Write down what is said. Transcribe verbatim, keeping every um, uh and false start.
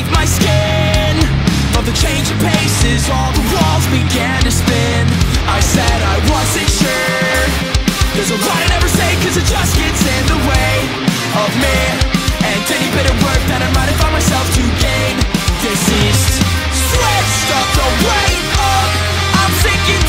my skin. Of the change of paces, all the walls began to spin. I said I wasn't sure. There's a lot I never say, cause it just gets in the way of me, and any bit of work that I might have found myself to gain deceased. Switched up the weight up, I'm sinking